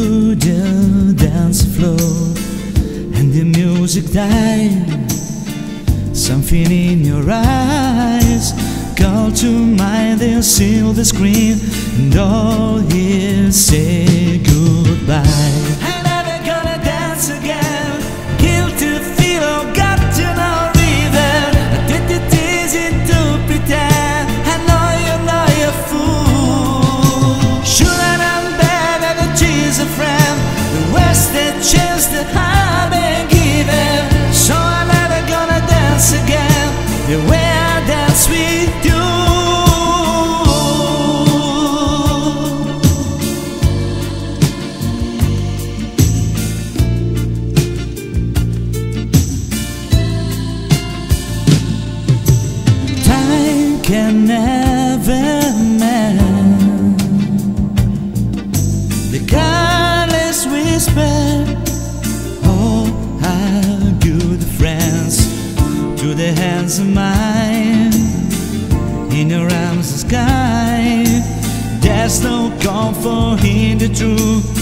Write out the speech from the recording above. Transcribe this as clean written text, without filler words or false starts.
to the dance floor and the music died. Something in your eyes called to mind the silver screen, and all here say goodbye. I'm never gonna dance again, guilty feel or got to no river. I did it easy to pretend, I know you're a fool. Should I done better to choose a friend, the worst the chance that I've been given. So I'm never gonna dance again the way I dance with you. Time can never mend the careless whisper. Oh, our good friends, to the hands of mine, in your arms the sky. There's no comfort in the truth.